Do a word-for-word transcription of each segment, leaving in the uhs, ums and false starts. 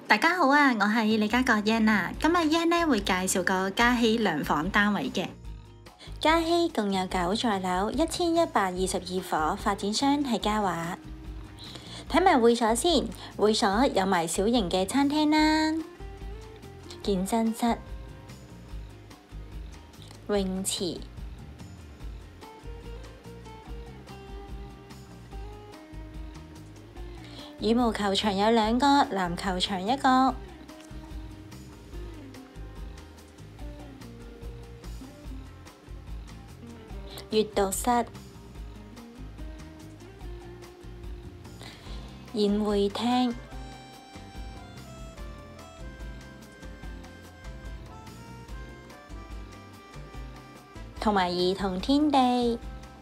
大家好啊，我係李家國 Yan 啊。今日 Yan 呢會介紹個嘉禧兩房單位嘅。 嘉禧共有九座樓，一千一百二十二伙，發展商係嘉華。睇埋會所先，會所有埋小型嘅餐廳啦、健身室、泳池、羽毛球場有兩個，籃球場一個。閱讀室、宴會廳、同埋兒童天地。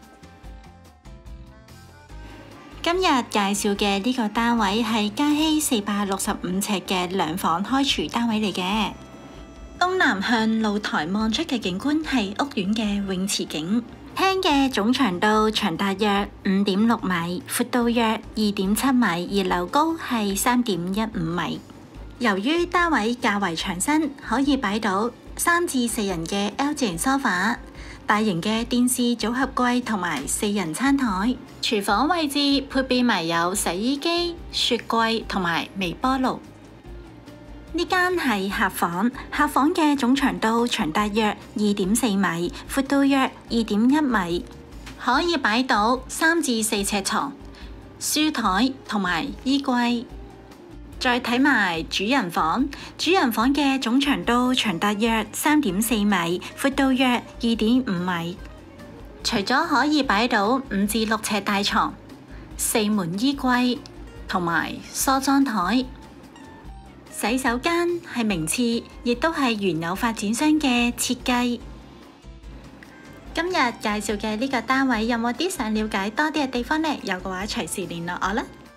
今日介紹嘅呢個單位係嘉禧四百六十五尺嘅兩房開廚單位嚟嘅。東南向露台望出嘅景觀係屋苑嘅泳池景。廳嘅總長度長達約五點六米，闊度約二點七米，而樓高係三點一五米。由於單位較為長身，可以擺到三至四人嘅 L 字型梳化、大型嘅電視組合櫃同埋四人餐台。廚房位置配備埋有洗衣機、雪櫃同埋微波爐。呢間係客房，客房嘅總長度長達約二點四米，闊度約二點一米，可以擺到三至四尺床、書台同埋衣櫃。再睇埋主人房，主人房嘅總長度長達約三點四米，闊度約二點五米。除咗可以擺到五至六尺大床、四門衣櫃同埋梳妝台。洗手間係名廁，亦都係原有發展商嘅設計。今日介紹嘅呢個單位有冇啲想了解多啲嘅地方呢？有嘅話隨時聯絡我啦。